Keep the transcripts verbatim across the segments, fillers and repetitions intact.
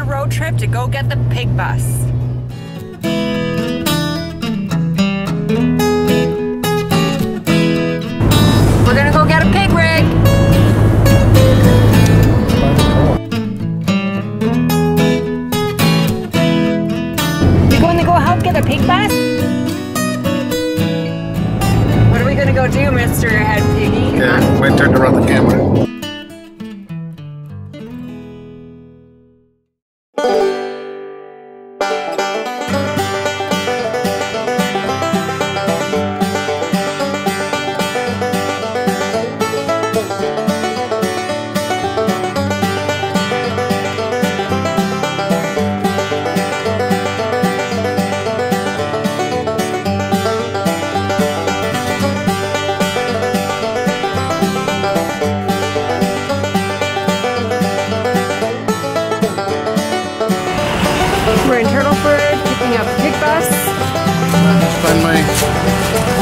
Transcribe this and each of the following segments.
road trip to go get the pig bus. We're gonna go get a pig rig. You going to go help get a pig bus? What are we gonna go do, Mister Head Piggy? Yeah, my turn to run the camera. We're in Turtleford, picking up a pig bus. Let's find my...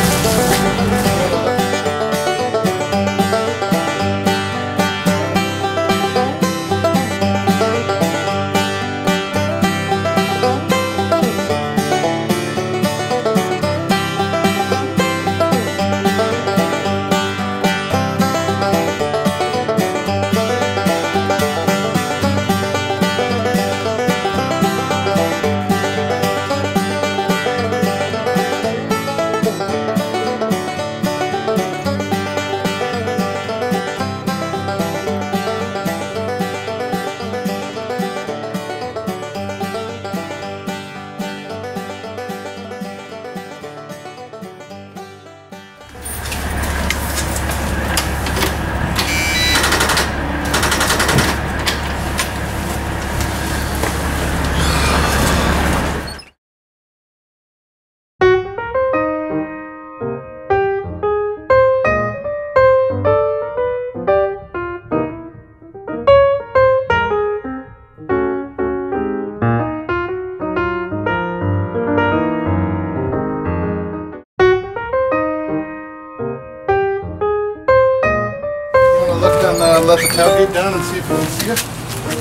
Uh, let the tailgate down and see if we can see it.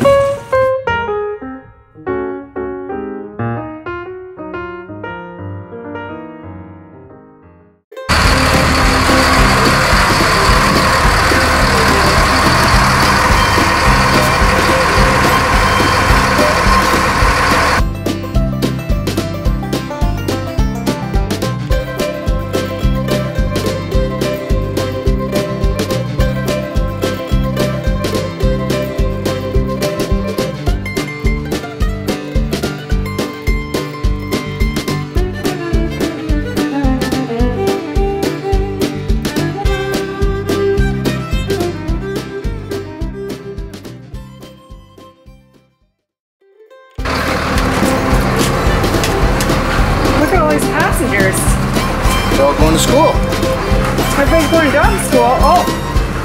Passengers. They're all going to school. Everybody's going to dog school. Oh.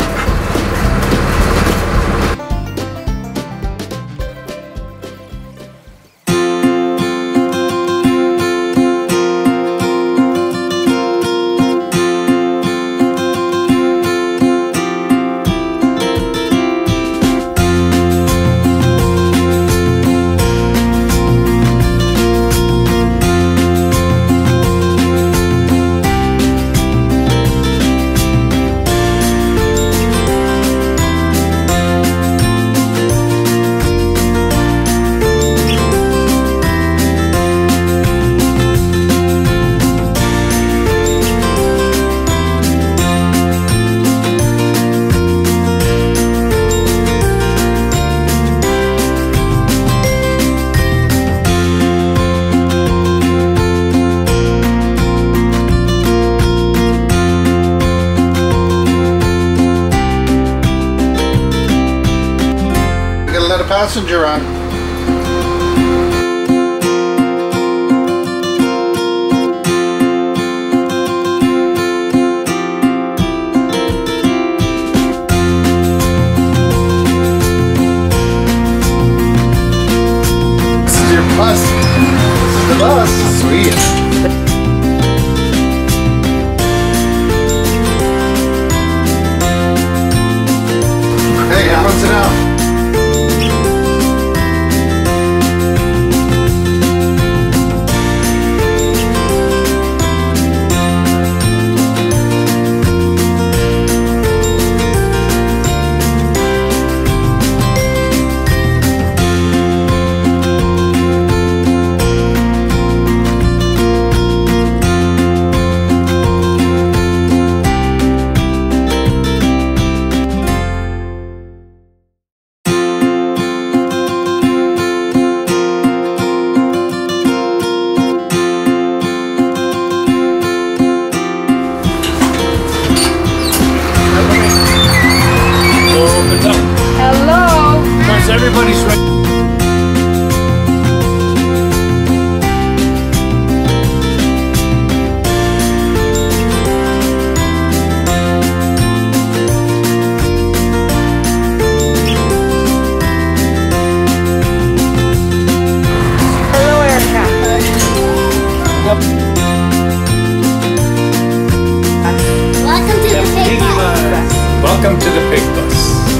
Let a passenger on. This is your bus. This is the bus. Sweet. Hey, how was it out? Everybody's ready. Hello, Erica. Welcome to the big bus. Welcome to the big bus.